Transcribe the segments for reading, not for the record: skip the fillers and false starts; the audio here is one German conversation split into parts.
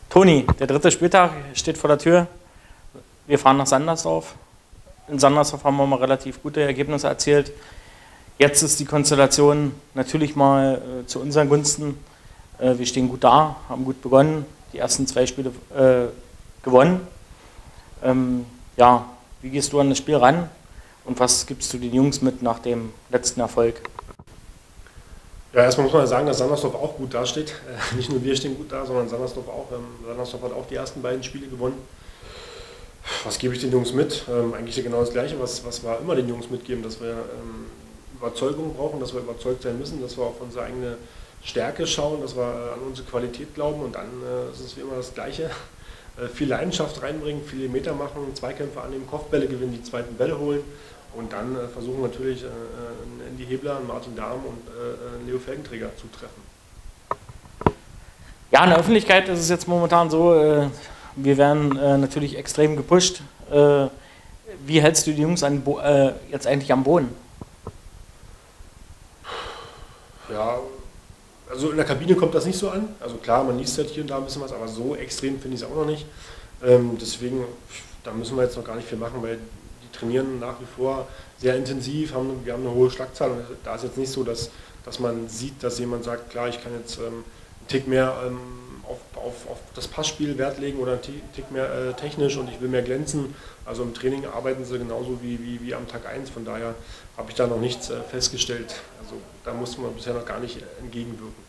Toni, der dritte Spieltag steht vor der Tür. Wir fahren nach Sandersdorf. In Sandersdorf haben wir mal relativ gute Ergebnisse erzielt. Jetzt ist die Konstellation natürlich mal zu unseren Gunsten. Wir stehen gut da, haben gut begonnen, die ersten 2 Spiele gewonnen. Ja, wie gehst du an das Spiel ran und was gibst du den Jungs mit nach dem letzten Erfolg? Ja, erstmal muss man sagen, dass Sandersdorf auch gut dasteht. Nicht nur wir stehen gut da, sondern Sandersdorf auch. Sandersdorf hat auch die ersten beiden Spiele gewonnen. Was gebe ich den Jungs mit? Eigentlich genau das Gleiche, was wir immer den Jungs mitgeben, dass wir Überzeugung brauchen, dass wir überzeugt sein müssen, dass wir auf unsere eigene Stärke schauen, dass wir an unsere Qualität glauben und dann ist es wie immer das Gleiche. Viel Leidenschaft reinbringen, viele Meter machen, Zweikämpfe annehmen, Kopfbälle gewinnen, die zweiten Bälle holen und dann versuchen natürlich Andy Hebler, Martin Dahm und Leo Felgenträger zu treffen. Ja, in der Öffentlichkeit ist es jetzt momentan so, wir werden natürlich extrem gepusht. Wie hältst du die Jungs jetzt eigentlich am Boden? Ja, also in der Kabine kommt das nicht so an. Also klar, man liest halt hier und da ein bisschen was, aber so extrem finde ich es auch noch nicht. Deswegen, da müssen wir jetzt noch gar nicht viel machen, weil die trainieren nach wie vor sehr intensiv, wir haben eine hohe Schlagzahl und da ist jetzt nicht so, dass man sieht, dass jemand sagt, klar, ich kann jetzt einen Tick mehr auf das Passspiel Wert legen oder einen Tick mehr technisch und ich will mehr glänzen. Also im Training arbeiten sie genauso wie am Tag 1, von daher habe ich da noch nichts festgestellt. Also da musste man bisher noch gar nicht entgegenwirken.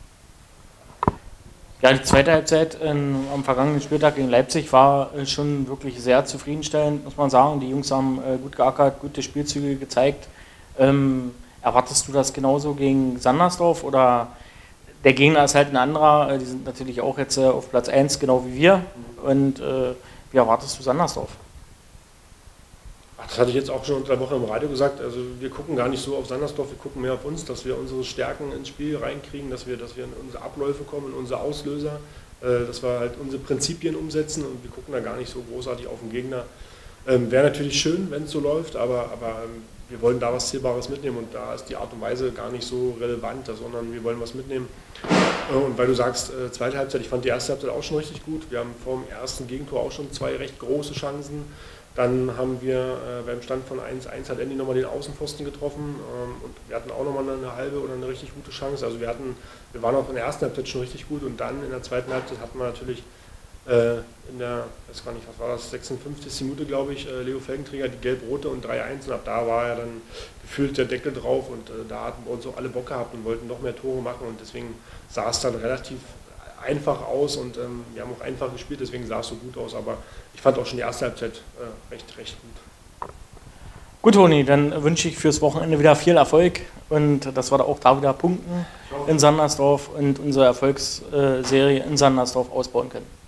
Ja, die zweite Halbzeit am vergangenen Spieltag gegen Leipzig war schon wirklich sehr zufriedenstellend, muss man sagen. Die Jungs haben gut geackert, gute Spielzüge gezeigt. Erwartest du das genauso gegen Sandersdorf oder der Gegner ist halt ein anderer? Die sind natürlich auch jetzt auf Platz 1, genau wie wir. Und wie erwartest du Sandersdorf? Das hatte ich jetzt auch schon unter der Woche im Radio gesagt. Also wir gucken gar nicht so auf Sandersdorf, wir gucken mehr auf uns, dass wir unsere Stärken ins Spiel reinkriegen, dass wir in unsere Abläufe kommen, in unsere Auslöser, dass wir halt unsere Prinzipien umsetzen und wir gucken da gar nicht so großartig auf den Gegner. Wäre natürlich schön, wenn es so läuft, aber wir wollen da was Zählbares mitnehmen und da ist die Art und Weise gar nicht so relevant, sondern wir wollen was mitnehmen. Und weil du sagst, zweite Halbzeit, ich fand die erste Halbzeit auch schon richtig gut. Wir haben vor dem ersten Gegentor auch schon 2 recht große Chancen. Dann haben wir beim Stand von 1:1 hat Andy nochmal den Außenpfosten getroffen und wir hatten auch nochmal eine halbe oder eine richtig gute Chance. Also wir waren auch in der ersten Halbzeit schon richtig gut und dann in der zweiten Halbzeit hatten wir natürlich in der, weiß gar nicht, was war das, 56. Minute, glaube ich, Leo Felgenträger die gelb-rote und 3:1 und ab da war ja dann gefühlt der Deckel drauf und da hatten wir uns auch alle Bock gehabt und wollten noch mehr Tore machen und deswegen sah es dann relativ einfach aus und wir haben auch einfach gespielt, deswegen sah es so gut aus, aber ich fand auch schon die erste Halbzeit recht gut. Gut, Toni, dann wünsche ich fürs Wochenende wieder viel Erfolg und dass wir da auch da wieder punkten in Sandersdorf und unsere Erfolgsserie in Sandersdorf ausbauen können.